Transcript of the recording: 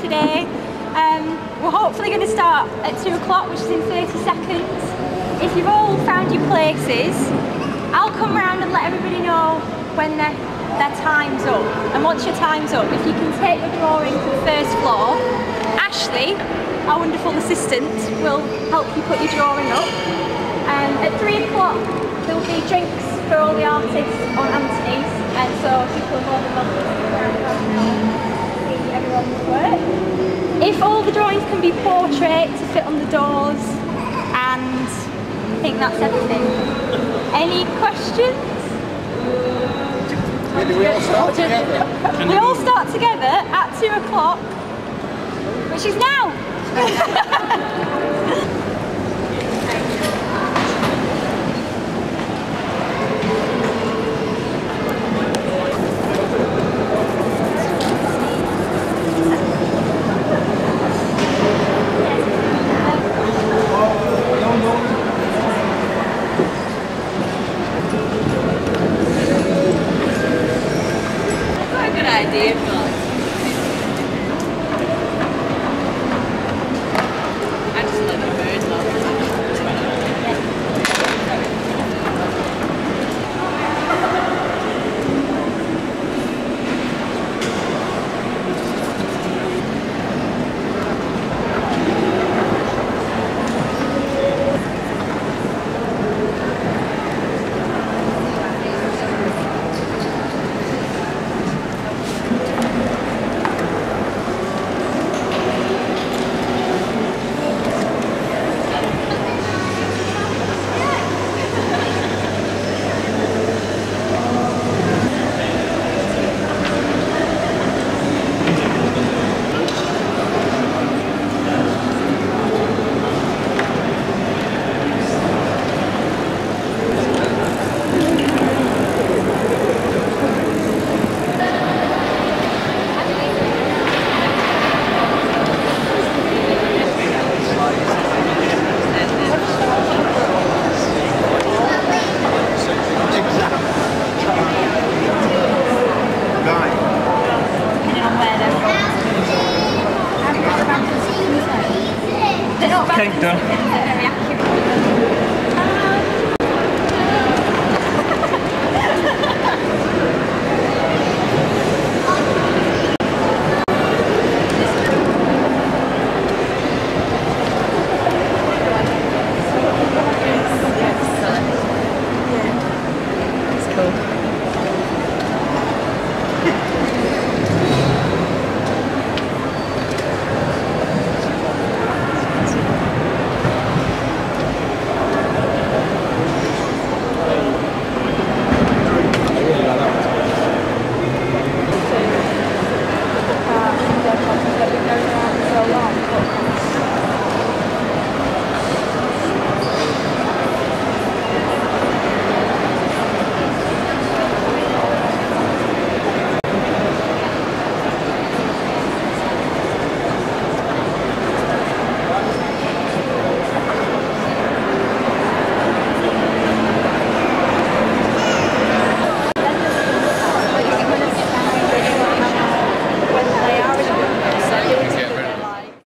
today. We're hopefully going to start at 2 o'clock, which is in 30 seconds. If you've all found your places, I'll come round and let everybody know when their time's up. And once your time's up, if you can take your drawing to the first floor, Ashley, our wonderful assistant, will help you put your drawing up. At 3 o'clock, there'll be drinks for all the artists on Anthony's, and so people are more than welcome to come around and see everyone's work. If all the drawings can be portrait to fit on the doors, and I think that's everything. Any questions? Maybe we all start together. We all start together at 2 o'clock, which is now. Okay, done.